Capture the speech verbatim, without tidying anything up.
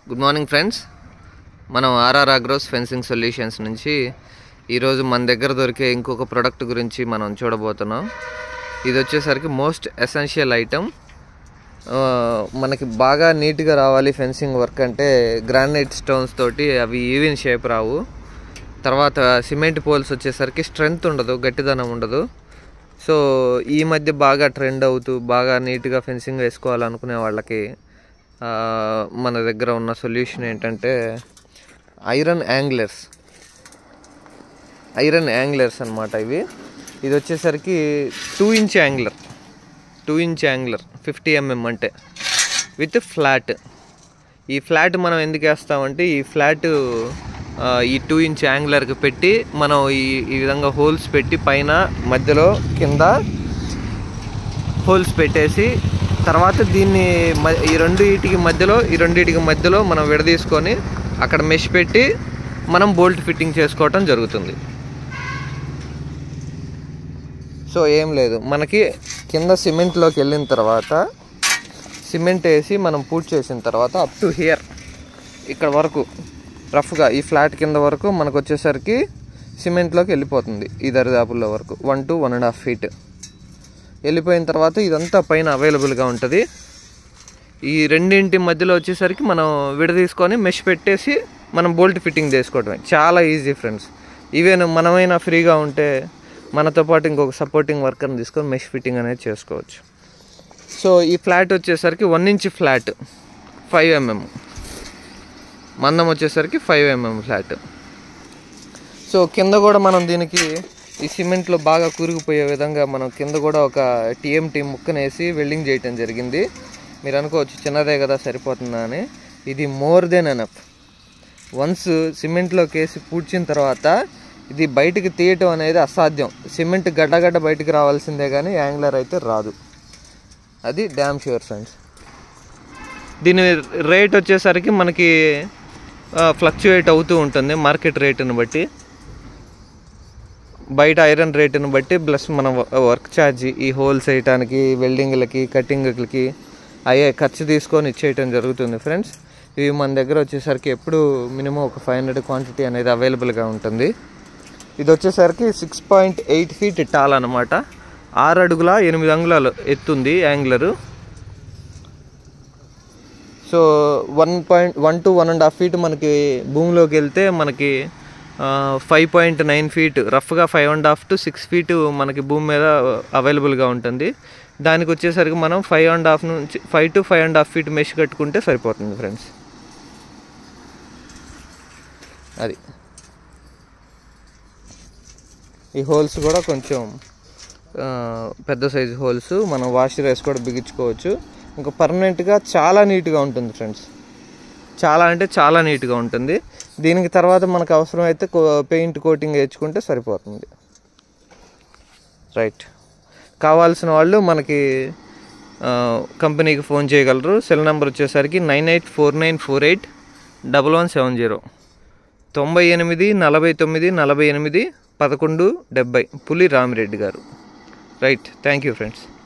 Good morning friends. మనం R R agros fencing solutions నుంచి ఈరోజు మన దగ్గర దొరికే ఇంకొక ప్రోడక్ట్ గురించి మనం చూడబోతున్నాం. ఇది వచ్చేసరికి మోస్ట్ ఎసెన్షియల్ ఐటమ్. మనకి బాగా నీట్గా రావాలి ఫెన్సింగ్ వర్క్ అంటే గ్రానైట్ స్టోన్స్ తోటి అవి ఈవెన్ షేప్ రావు. తర్వాత సిమెంట్ పోల్స్ వచ్చేసరికి స్ట్రెంగ్త్ ఉండదు, గట్టిదనం ఉండదు. సో ఈ మధ్య బాగా ట్రెండ్ అవుతూ బాగా నీట్గా ఫెన్సింగ్ వేసుకోవాలనుకునే వాళ్ళకి మన దగ్గర ఉన్న సొల్యూషన్ ఏంటంటే ఐరన్ యాంగ్లర్స్ ఐరన్ యాంగ్లర్స్ అనమాట. ఇవి ఇది వచ్చేసరికి two inch angler two inch angler fifty MM అంటే విత్ ఫ్లాట్. ఈ ఫ్లాట్ మనం ఎందుకు వేస్తామంటే ఈ ఫ్లాట్ ఈ టూ ఇంచ్ యాంగ్లర్కి పెట్టి మనం ఈ ఈ విధంగా హోల్స్ పెట్టి పైన మధ్యలో కింద హోల్స్ పెట్టేసి తర్వాత దీన్ని ఈ రెండు ఇటుకి మధ్యలో ఈ రెండింటికి మధ్యలో మనం విడదీసుకొని అక్కడ మెష్ పెట్టి మనం బోల్ట్ ఫిట్టింగ్ చేసుకోవటం జరుగుతుంది. సో ఏం లేదు, మనకి కింద సిమెంట్లోకి వెళ్ళిన తర్వాత సిమెంట్ వేసి మనం పూర్తి చేసిన తర్వాత అప్ టు హియర్ ఇక్కడ వరకు రఫ్గా ఈ ఫ్లాట్ కింద వరకు మనకు వచ్చేసరికి సిమెంట్లోకి వెళ్ళిపోతుంది. ఈ దరిదాపుల్లో వరకు one to one and half feet వెళ్ళిపోయిన తర్వాత ఇదంతా పైన అవైలబుల్గా ఉంటుంది. ఈ రెండింటి మధ్యలో వచ్చేసరికి మనం విడదీసుకొని మెష్ పెట్టేసి మనం బోల్ట్ ఫిట్టింగ్ చేసుకోవడమే. చాలా ఈజీ ఫ్రెండ్స్. ఈవెన్ మనమైనా ఫ్రీగా ఉంటే మనతో పాటు ఇంకొక సపోర్టింగ్ వర్కర్ని తీసుకొని మెష్ ఫిట్టింగ్ అనేది చేసుకోవచ్చు. సో ఈ ఫ్లాట్ వచ్చేసరికి one inch flat five MM మందం వచ్చేసరికి ఫైవ్ ఎంఎం ఫ్లాట్. సో కింద కూడా మనం దీనికి ఈ సిమెంట్లో బాగా కూరుకుపోయే విధంగా మనం కింద కూడా ఒక టీఎంటీ ముక్కనేసి వెల్డింగ్ చేయటం జరిగింది. మీరు అనుకోవచ్చు చిన్నదే కదా సరిపోతుందా అని. ఇది మోర్ దెన్ ఎనఫ్. వన్స్ సిమెంట్లోకి వేసి పూడ్చిన తర్వాత ఇది బయటికి తీయటం అనేది అసాధ్యం. సిమెంట్ గడ్డగడ్డ బయటికి రావాల్సిందే కానీ యాంగ్లర్ అయితే రాదు. అది డ్యామ్ ష్యూర్ ఫ్రెండ్స్. దీని రేట్ వచ్చేసరికి మనకి ఫ్లక్చుయేట్ అవుతూ ఉంటుంది మార్కెట్ రేటుని బట్టి, బయట ఐరన్ రేటుని బట్టి, ప్లస్ మన వర్క్ ఛార్జ్ ఈ హోల్స్ వేయటానికి వెల్డింగ్లకి కటింగ్లకి అయ్యే ఖర్చు తీసుకొని ఇచ్చేయటం జరుగుతుంది ఫ్రెండ్స్. ఇవి మన దగ్గర వచ్చేసరికి ఎప్పుడు మినిమం ఒక ఫైవ్ హండ్రెడ్ క్వాంటిటీ అనేది అవైలబుల్గా ఉంటుంది. ఇది వచ్చేసరికి six point eight feet tall అనమాట. ఆరు అడుగుల ఎనిమిది అంగుళాలు ఎత్తుంది angler. So one point one to one and half feet మనకి భూమిలోకి వెళ్తే మనకి ఫైవ్ పాయింట్ నైన్ ఫీట్ రఫ్గా five and half to six feet మనకి భూమి మీద అవైలబుల్గా ఉంటుంది. దానికి వచ్చేసరికి మనం ఫైవ్ అండ్ హాఫ్ నుంచి five to five and half feet mesh కట్టుకుంటే సరిపోతుంది ఫ్రెండ్స్. అది ఈ హోల్స్ కూడా కొంచెం పెద్ద సైజు హోల్స్, మనం వాష్ రేస్ కూడా బిగించుకోవచ్చు. ఇంకా పర్మనెంట్గా చాలా నీట్గా ఉంటుంది ఫ్రెండ్స్. చాలా అంటే చాలా నీట్గా ఉంటుంది. దీనికి తర్వాత మనకు అవసరమైతే పెయింట్ కోటింగ్ వేయించుకుంటే సరిపోతుంది. రైట్, కావాల్సిన వాళ్ళు మనకి కంపెనీకి ఫోన్ చేయగలరు. సెల్ నెంబర్ వచ్చేసరికి nine eight four nine four eight double one seven zero తొంభై ఎనిమిది నలభై తొమ్మిది నలభై ఎనిమిది పదకొండు డెబ్బై పులి రామిరెడ్డి గారు. Right, thank you friends.